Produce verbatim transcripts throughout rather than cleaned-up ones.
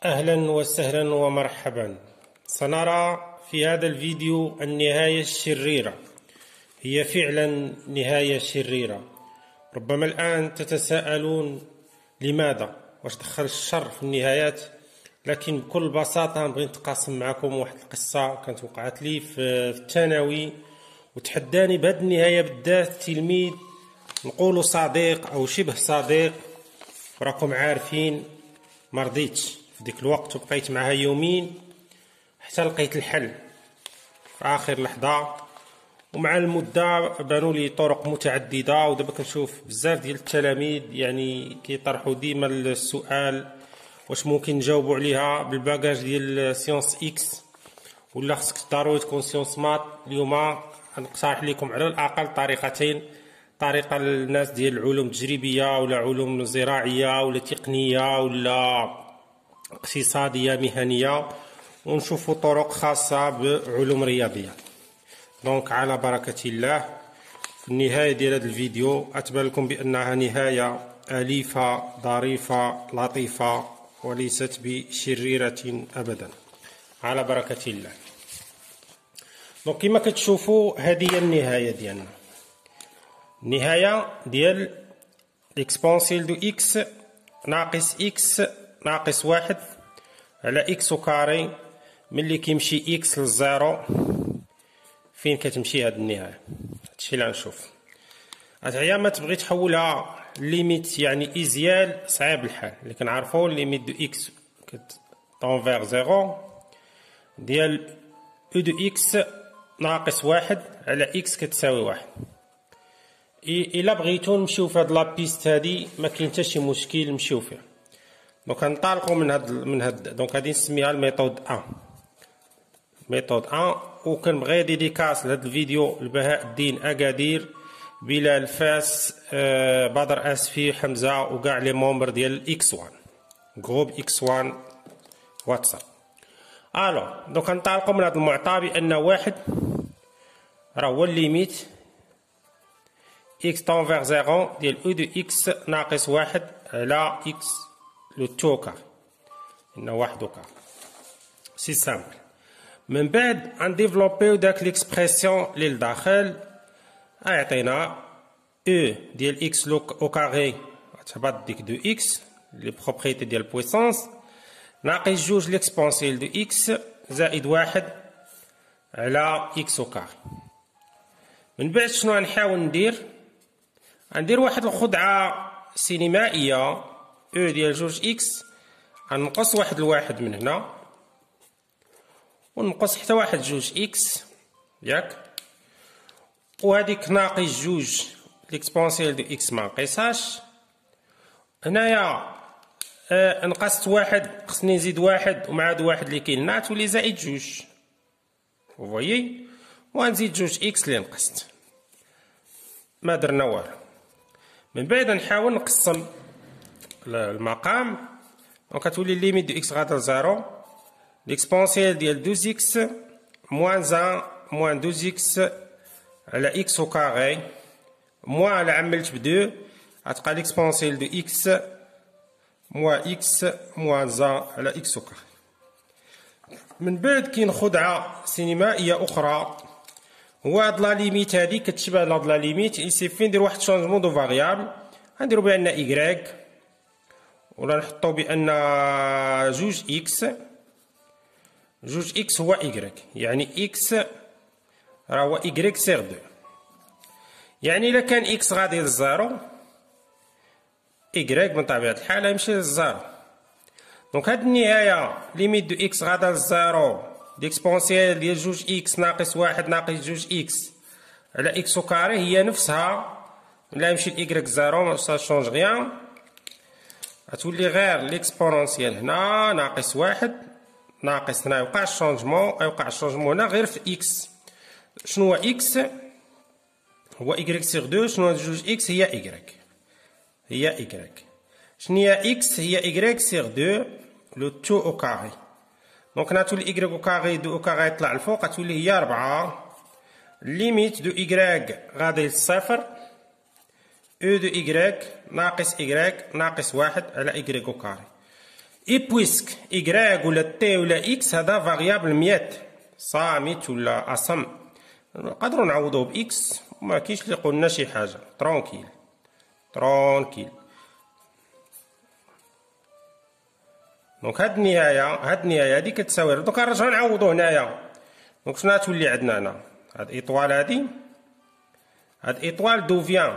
أهلا وسهلا ومرحبا. سنرى في هذا الفيديو النهاية الشريرة. هي فعلا نهاية شريرة. ربما الآن تتساءلون لماذا؟ واش دخل الشر في النهايات؟ لكن بكل بساطة نبغي نتقاسم معكم واحد القصة كانت وقعت لي في الثانوي، وتحداني بهذه النهاية بالذات تلميذ نقولوا صديق أو شبه صديق، وراكم عارفين مرضيتش في ديك الوقت وبقيت معها يومين حتى لقيت الحل في آخر لحظة. ومع المدة بانوا لي طرق متعددة، ودابا كنشوف بزاف ديال التلاميذ يعني كيطرحوا ديما السؤال واش ممكن نجاوبوا عليها بالباكاج ديال سيونس اكس ولا خصك ضروري تكون سيونس مات. اليوم غنقترح لكم على الاقل طريقتين، طريقه للناس ديال العلوم التجريبيه ولا علوم زراعيه ولا تقنيه ولا اقتصاديه مهنيه، ونشوفوا طرق خاصه بعلوم رياضيه. دونك على بركه الله في النهايه ديال هذا الفيديو اتبان لكم بانها نهايه اليفه ظريفه لطيفه وليست بشريره ابدا على بركه الله. دونك كما كتشوفوا هذه هي النهايه ديالنا، النهايه ديال اكسبونسيل دو اكس ناقص اكس ناقص واحد على اكس وكاري. ملي كيمشي اكس للزيرو فين كتمشي هاد النهايه؟ هادشي اللي غنشوف. هي ما تبغي تحولها ليميت يعني ازيال صعيب الحال، اللي كنعرفوا ليميت دو اكس كتونفير زيرو ديال او دو اكس ناقص واحد على اكس كتساوي واحد. الا بغيتو نمشيو في هاد لابيست هادي ما كاين حتى شي مشكل نمشيو فيها. دونك غنطلقوا من هاد من هاد دونك غادي نسميها الميثود واحد. ميثود واحد وكنبغي ديديكاس لهاد الفيديو لبهاء الدين اكادير، بلال فاس، آه بدر اسفي، حمزه وكاع لي مومبر ديال اكس واحد جروب اكس واحد واتساب. الو دونك غنطلقوا من هاد المعطى بان واحد راه هو الليميت اكس طونفير زيرو ديال او دو اكس ناقص واحد على اكس لو تو كار، ان واحد وكار. سي سامبل. من بعد غنديفلوبيو داك ليكسبرسيون اللي لداخل غيعطينا او ديال اكس لو او كاري تهبط ديك دو اكس لي بروبريتي ديال بويسونس ناقص جوج ليكسبونسيل دو اكس زائد واحد على اكس او كاري. من بعد شنو غنحاول ندير؟ غندير واحد الخدعه سينمائيه، او ديال جوج اكس غنقص واحد الواحد من هنا ونقص حتى واحد جوج اكس ياك، وهذيك ناقص جوج ليكسبونسيال دو اكس ما نقيسهاش. هنايا آه نقصت واحد خصني نزيد واحد، ومع هاد واحد اللي كاين هنا تولي زائد جوج فويي، وغنزيد جوج اكس اللي نقصت. ما درنا والو. من بعد نحاول نقسم المقام، دونك كتولي ليميت دو اكس غادا لزيرو ليكسبونسيال ديال دوز اكس موان واحد موان دوز اكس على اكس او كاري موان على عملت بدو غتبقى ليكسبونسيال دو اكس موان اكس موان واحد على اكس او كاري. من بعد كاين خدعه سينمائيه اخرى، هو هاد لا ليميت هادي كتشبه لهاد لا ليميت يسيفي ندير واحد شونجمون دو فاريابل. غنديرو بان ايكغيك ولا نحطو بان جوج اكس جوج اكس هو ايكغيك، يعني اكس راه هو ايكغيك سيغ دو. يعني الا كان اكس غادي للزيرو ايكغيك من طبيعة الحال يمشي للزيرو. دونك هاد النهاية ليميت دو اكس غادا للزيرو ديكسبونسيال ديال جوج اكس ناقص واحد ناقص جوج اكس على اكس او كاري هي نفسها. ملي يمشي لايكغيك زيرو ما سا شونج غيان، غتولي غير ليكسبونونسيال هنا ناقص واحد ناقص هنا يوقع الشونجمون، يوقع الشونجمون هنا غير في اكس. شنو هو اكس؟ هو ايكغيك سيغ دو. شنو هو جوج اكس؟ هي ايكغيك هي ايكغيك. شنو هي اكس؟ هي ايكغيك سيغ دو لو تو او كاري. دونك هنا تولي ايكغيك او كاري دو او كاري يطلع الفوق غتولي هي أربعة. ليميت دو ايكغيك غادي للصفر او دو ايكغيك ناقص ايكغيك ناقص واحد على ايكغيك او كاري. اي بويسك إيكغيك ولا تي ولا إكس هذا فاريابل ميات صامت ولا أصم، نقدرو نعوضوه بإكس، وما كاينش اللي قلنا شي حاجة. ترونكيل ترونكيل. دونك هاد النهاية هاد النهاية هادي كتساوي، دوكا نرجعو نعوضو هنايا. دونك شنو غتولي عندنا هنا؟ هاد إيطوال هادي، هاد إيطوال دو فيان،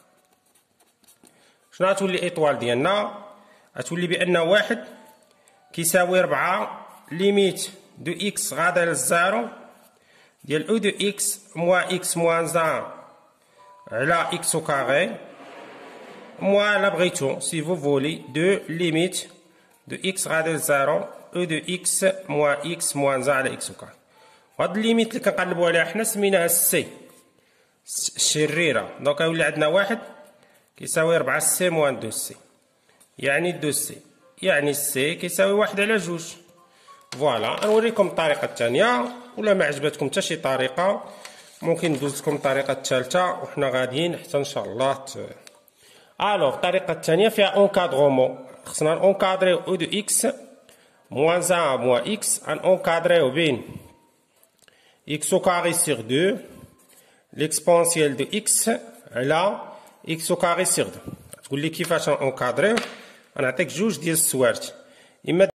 شنو غتولي إيطوال ديالنا؟ غتولي بأن واحد كيساوي ربعة ليميت دو إكس غادا للزيرو ديال أو دو إكس موا إكس موان زان على إكس أو كاغي موا لا بغيتو سي فو فولي دو ليميت دو إكس غادا للزيرو أو دو إكس موا إكس موان زان على إكس أو كاغي. وهاد الليميت اللي كنقلبو عليها حنا سميناها السي الشريرة. دونك غيولي عندنا واحد كيساوي ربعة سي موان دو سي، يعني دو سي، يعني السي كيساوي واحد على جوج. فوالا نوريكم الطريقة الثانية، ولا ما عجبتكم حتى شي طريقة ممكن ندوز لكم الطريقة الثالثة وحنا غاديين حتى ان شاء الله ت... الوغ الطريقة الثانية فيها اونكادغومون، خصنا اونكادريو او دو اكس موان زان موان اكس، ان اونكادريو بين اكس او كاري سيغ دو ليكسبونسيال دو اكس على اكس او كاري سيغ دو. تقول لي كيفاش اونكادريو؟ غنعطيك جوج ديال السوارت، اما